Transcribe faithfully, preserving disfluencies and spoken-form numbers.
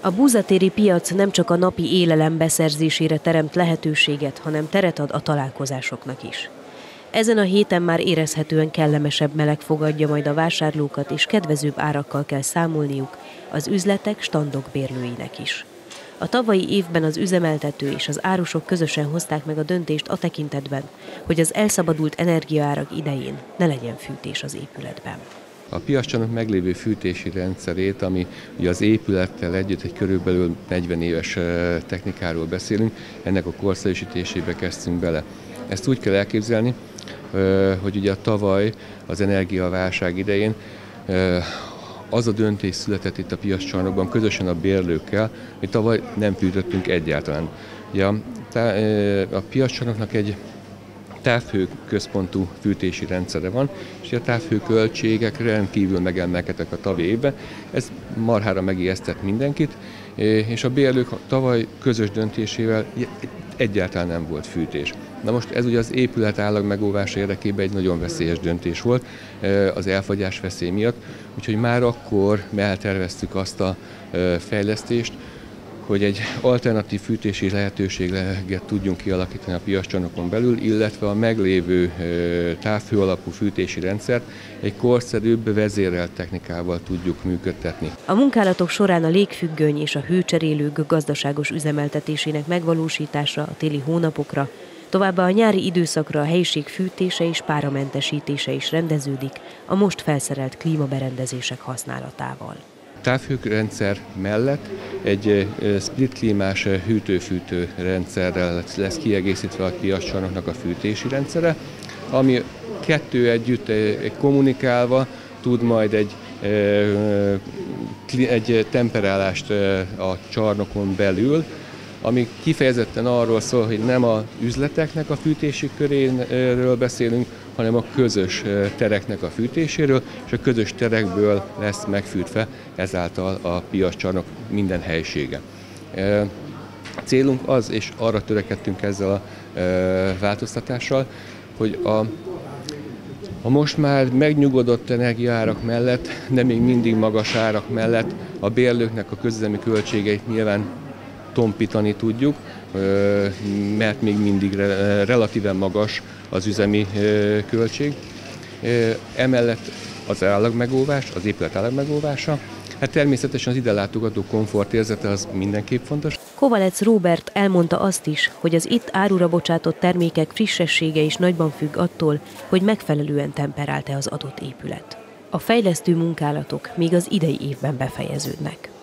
A búzatéri piac nem csak a napi élelem beszerzésére teremt lehetőséget, hanem teret ad a találkozásoknak is. Ezen a héten már érezhetően kellemesebb meleg fogadja majd a vásárlókat, és kedvezőbb árakkal kell számolniuk az üzletek, standok bérlőinek is. A tavalyi évben az üzemeltető és az árusok közösen hozták meg a döntést a tekintetben, hogy az elszabadult energiaárak idején ne legyen fűtés az épületben. A piaccsarnok meglévő fűtési rendszerét, ami ugye az épülettel együtt egy körülbelül negyven éves technikáról beszélünk, ennek a korszerűsítésébe kezdtünk bele. Ezt úgy kell elképzelni, hogy ugye a tavaly az energiaválság idején az a döntés született itt a piaccsarnokban közösen a bérlőkkel, hogy tavaly nem fűtöttünk egyáltalán. Ugye a, a piaccsarnoknak egy távhő központú fűtési rendszere van, és a távhő költségek rendkívül megemelkedtek a tavalyi évben. Ez marhára megijesztett mindenkit, és a bérlők tavaly közös döntésével egyáltalán nem volt fűtés. Na most ez ugye az épület állag megóvása érdekében egy nagyon veszélyes döntés volt az elfagyás veszély miatt, úgyhogy már akkor elterveztük azt a fejlesztést, hogy egy alternatív fűtési lehetőséget tudjunk kialakítani a piaccsarnokon belül, illetve a meglévő távhő alapú fűtési rendszert egy korszerűbb, vezérelt technikával tudjuk működtetni. A munkálatok során a légfüggöny és a hőcserélők gazdaságos üzemeltetésének megvalósítása a téli hónapokra, továbbá a nyári időszakra a helyiség fűtése és páramentesítése is rendeződik a most felszerelt klímaberendezések használatával. Távhőrendszer mellett egy split klímás hűtő-fűtő rendszerrel lesz kiegészítve a piaccsarnoknak a fűtési rendszere, ami kettő együtt kommunikálva tud majd egy, egy temperálást a csarnokon belül, ami kifejezetten arról szól, hogy nem az üzleteknek a fűtési köréről beszélünk, hanem a közös tereknek a fűtéséről, és a közös terekből lesz megfűtve ezáltal a piaccsarnok minden helysége. A célunk az, és arra törekedtünk ezzel a változtatással, hogy a, a most már megnyugodott energiaárak mellett, de még mindig magas árak mellett a bérlőknek a közüzemi költségeit nyilván tompítani tudjuk, mert még mindig relatíven magas az üzemi költség. Emellett az állagmegóvás, az épület állagmegóvása, hát természetesen az ide látogató komfortérzete az mindenképp fontos. Kovalec Róbert elmondta azt is, hogy az itt árura bocsátott termékek frissessége is nagyban függ attól, hogy megfelelően temperált-e az adott épület. A fejlesztő munkálatok még az idei évben befejeződnek.